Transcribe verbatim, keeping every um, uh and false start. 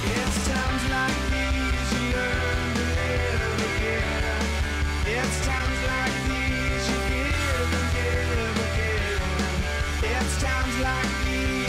It's times like these you learn to live again. It's times like these you give and give again. It's times like these